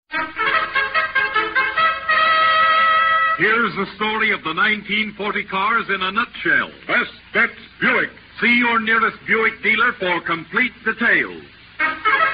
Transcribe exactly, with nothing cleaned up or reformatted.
Here's the story of the nineteen forty cars in a nutshell. Best Bets Buick. See your nearest Buick dealer for complete details.